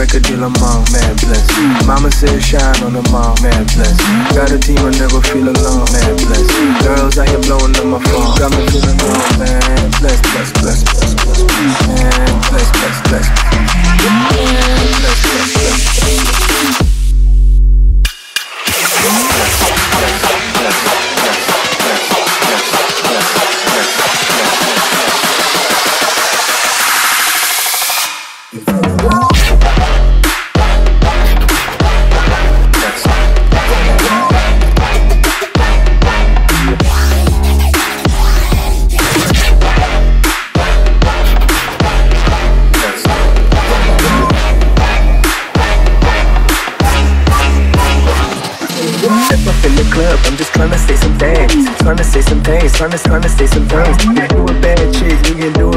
record deal, I'm on, man bless. Mama said shine on them all, man bless. Got a team, I never feel alone, man bless. Girls out here blowing up my phone, got me feeling alone, man bless, bless, bless, bless, bless, man bless, bless, bless, man bless, bless, bless. I'm just trying to say some things, trying to say some things, trying to say some things. You do a bad chick, you can do